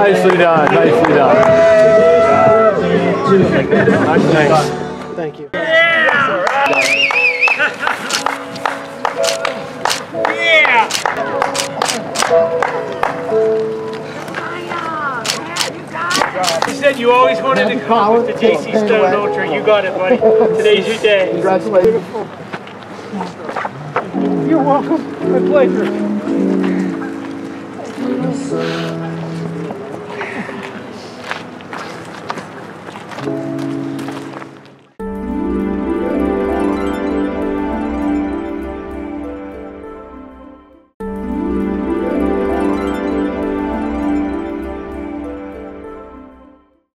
Nicely done, nicely done. Nice. Thank you. You said you always wanted to come with the JC Stone Ultra. You got it, buddy. Today's your day. Congratulations. You're welcome. My pleasure.